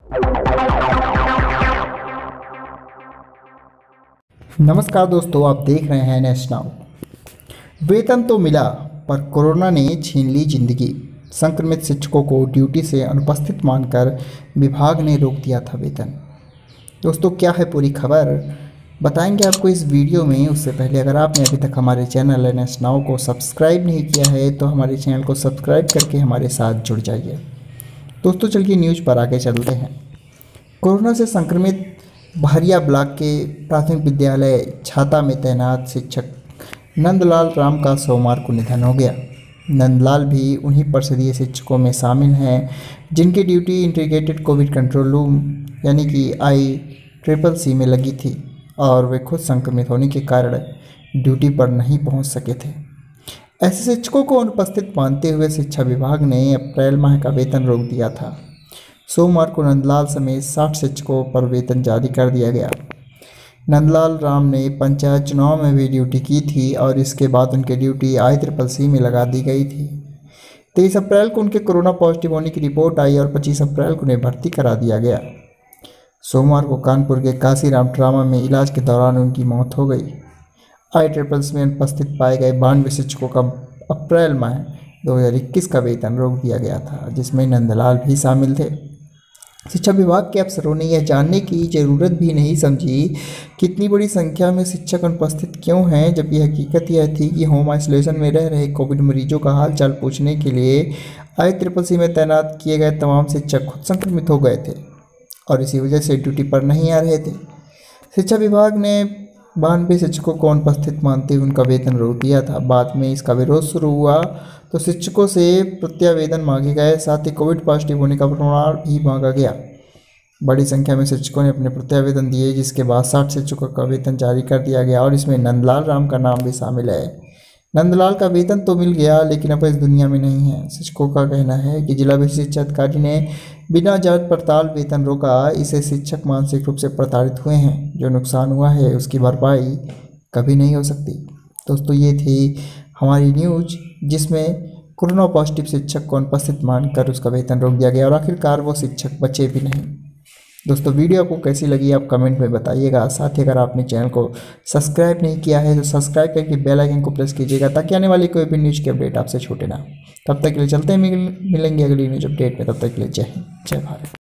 नमस्कार दोस्तों, आप देख रहे हैं नेक्स्ट नाउ। वेतन तो मिला पर कोरोना ने छीन ली जिंदगी। संक्रमित शिक्षकों को ड्यूटी से अनुपस्थित मानकर विभाग ने रोक दिया था वेतन। दोस्तों, क्या है पूरी खबर बताएंगे आपको इस वीडियो में। उससे पहले अगर आपने अभी तक हमारे चैनल नेक्स्ट नाउ को सब्सक्राइब नहीं किया है तो हमारे चैनल को सब्सक्राइब करके हमारे साथ जुड़ जाइए। दोस्तों, चलिए न्यूज़ पर आगे चलते हैं। कोरोना से संक्रमित बहरिया ब्लॉक के प्राथमिक विद्यालय छाता में तैनात शिक्षक नंदलाल राम का सोमवार को निधन हो गया। नंदलाल भी उन्हीं परिषदीय शिक्षकों में शामिल हैं जिनकी duty integrated covid control room यानी कि ICCC में लगी थी और वे खुद संक्रमित होने के कारण ड्यूटी पर नहीं पहुंच सके थे। ऐसे शिक्षकों को अनुपस्थित मानते हुए शिक्षा विभाग ने अप्रैल माह का वेतन रोक दिया था। सोमवार को नंदलाल समेत 60 शिक्षकों पर वेतन जारी कर दिया गया। नंदलाल राम ने पंचायत चुनाव में भी ड्यूटी की थी और इसके बाद उनकी ड्यूटी ICCC में लगा दी गई थी। 23 अप्रैल को उनके कोरोना पॉजिटिव होने की रिपोर्ट आई और 25 अप्रैल को उन्हें भर्ती करा दिया गया। सोमवार को कानपुर के काशीराम ट्रामा में इलाज के दौरान उनकी मौत हो गई। ICCC में अनुपस्थित पाए गए 92 शिक्षकों का अप्रैल माह 2021 का वेतन रोक दिया गया था, जिसमें नंदलाल भी शामिल थे। शिक्षा विभाग के अफसरों ने यह जानने की जरूरत भी नहीं समझी कि इतनी बड़ी संख्या में शिक्षक अनुपस्थित क्यों हैं, जबकि हकीकत यह थी कि होम आइसोलेशन में रह रहे कोविड मरीजों का हालचाल पूछने के लिए ICCC में तैनात किए गए तमाम शिक्षक खुद संक्रमित हो गए थे और इसी वजह से ड्यूटी पर नहीं आ रहे थे। शिक्षा विभाग ने 92 शिक्षकों को अनुपस्थित मानते हुए उनका वेतन रोक दिया था। बाद में इसका विरोध शुरू हुआ तो शिक्षकों से प्रत्यावेदन मांगे गए, साथ ही कोविड पॉजिटिव होने का प्रमाण भी मांगा गया। बड़ी संख्या में शिक्षकों ने अपने प्रत्यावेदन दिए, जिसके बाद 60 शिक्षकों का वेतन जारी कर दिया गया और इसमें नंदलाल राम का नाम भी शामिल है। नंदलाल का वेतन तो मिल गया लेकिन अब इस दुनिया में नहीं है। शिक्षकों का कहना है कि जिला विशेष शिक्षा अधिकारी ने बिना जांच पड़ताल वेतन रोका। इससे शिक्षक मानसिक रूप से प्रताड़ित हुए हैं। जो नुकसान हुआ है उसकी भरपाई कभी नहीं हो सकती। दोस्तों, ये थी हमारी न्यूज़ जिसमें कोरोना पॉजिटिव शिक्षक को अनुपस्थित मानकर उसका वेतन रोक दिया गया और आखिरकार वो शिक्षक बचे भी नहीं। दोस्तों, वीडियो आपको कैसी लगी आप कमेंट में बताइएगा। साथ ही अगर आपने चैनल को सब्सक्राइब नहीं किया है तो सब्सक्राइब करके बेल आइकन को प्रेस कीजिएगा ताकि आने वाली कोई भी न्यूज़ की अपडेट आपसे छूटे ना। तब तक के लिए चलते हैं, मिलेंगे अगली न्यूज़ अपडेट में। तब तक के लिए जय हिंद, जय भारत।